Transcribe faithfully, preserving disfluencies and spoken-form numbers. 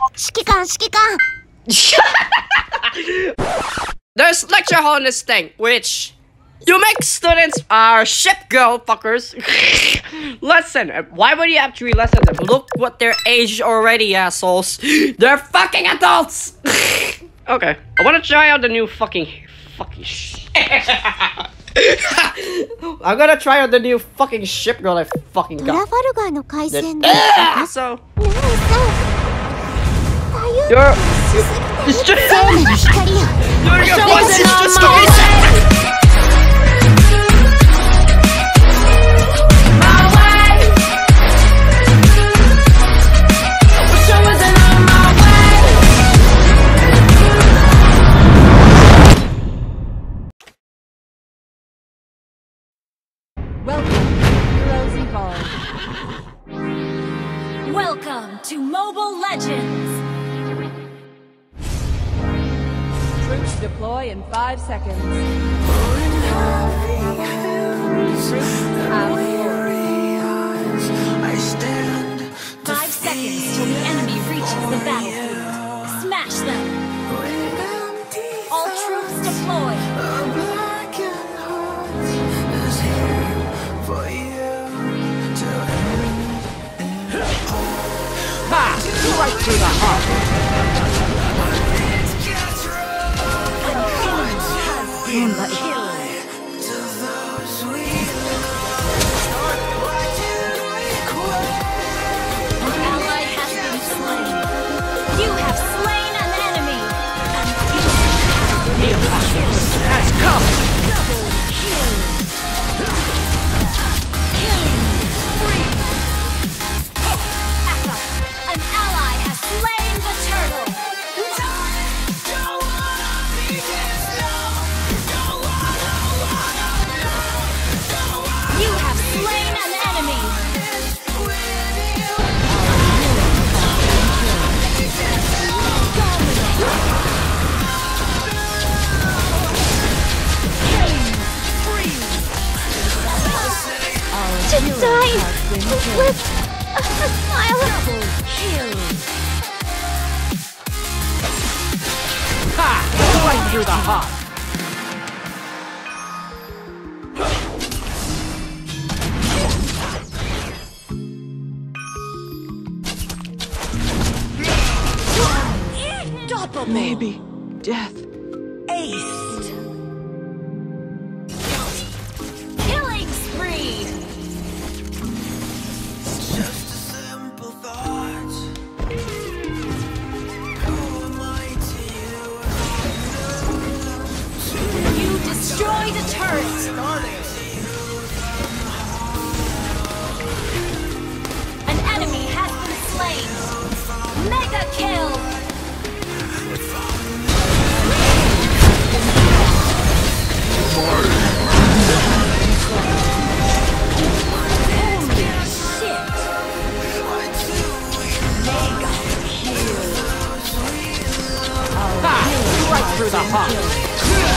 There's lecture hall in this thing, which you make students are ship girl fuckers. Listen, why would you have to listen to them? Look what their age already, assholes. They're fucking adults. Okay, I wanna try out the new fucking fucking shit. I'm gonna try out the new fucking ship girl I fucking got. Ah, so Your It's just Your your voice is just going Welcome to Mobile Legends! Troops deploy in five seconds. Five seconds till the enemy reaches the battlefield. Smash them! All troops deploy! right through the heart. An enemy has been killed. An ally has been slain. You have slain an enemy. The apocalypse has come. Double kill. Killing spree. An ally has slain the turtle! You have slain an enemy! To die with a smile! Kill! Ha! Right through the heart. Double! Maybe death. Aced! Killing spree! Just a simple thought. Who am I to you? You destroy the turret! An enemy has been slain! Mega kill! Ha! Right through the heart.